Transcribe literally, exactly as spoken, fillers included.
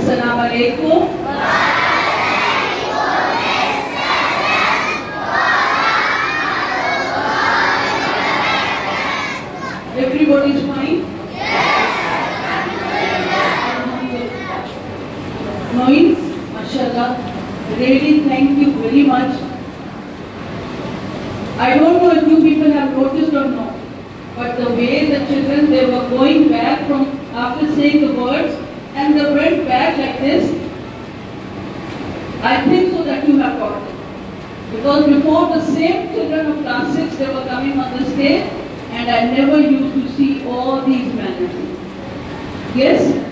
Assalamu alaikum. Everybody is fine? Noin, mashallah, really thank you very much. I don't know if you people have noticed or not, but the way the children, they were going back from after saying the words, and they went back like this. I think so that you have got it. Because before the same children of class six, they were coming on the stage, and I never used to see all these manners. Yes?